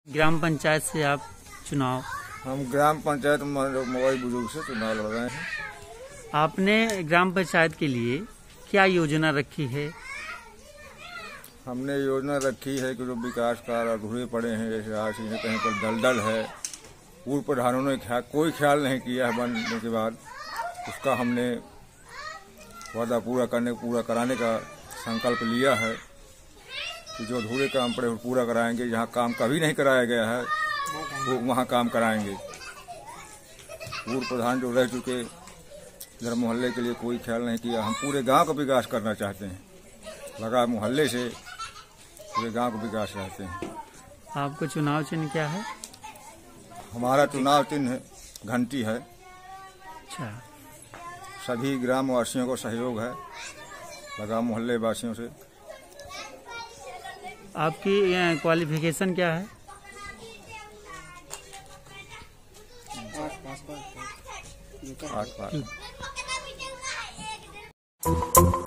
ग्राम पंचायत से आप चुनाव? हम ग्राम पंचायत मोबाइल बुजुर्ग से चुनाव लड़ रहे हैं। आपने ग्राम पंचायत के लिए क्या योजना रखी है? हमने योजना रखी है कि जो विकास कार्य अधूरे पड़े हैं, जैसे आज कहीं पर दलदल है, पूर्व प्रधानों ने कोई ख्याल नहीं किया है। बनने के बाद उसका हमने वादा पूरा कराने का संकल्प लिया है कि जो अधूरे काम पड़े पूरा कराएंगे। जहाँ काम कभी नहीं कराया गया है वो वहाँ काम कराएंगे। पूर्व प्रधान जो रह चुके, इधर मोहल्ले के लिए कोई ख्याल नहीं किया। हम पूरे गांव का विकास करना चाहते हैं, लगा मोहल्ले से पूरे गांव का विकास चाहते हैं। आपको चुनाव चिन्ह क्या है? हमारा चुनाव चिन्ह घंटी है। अच्छा, सभी ग्राम वासियों को सहयोग है, लगा मोहल्ले वासियों से। आपकी क्वालिफिकेशन क्या है? 8 पास।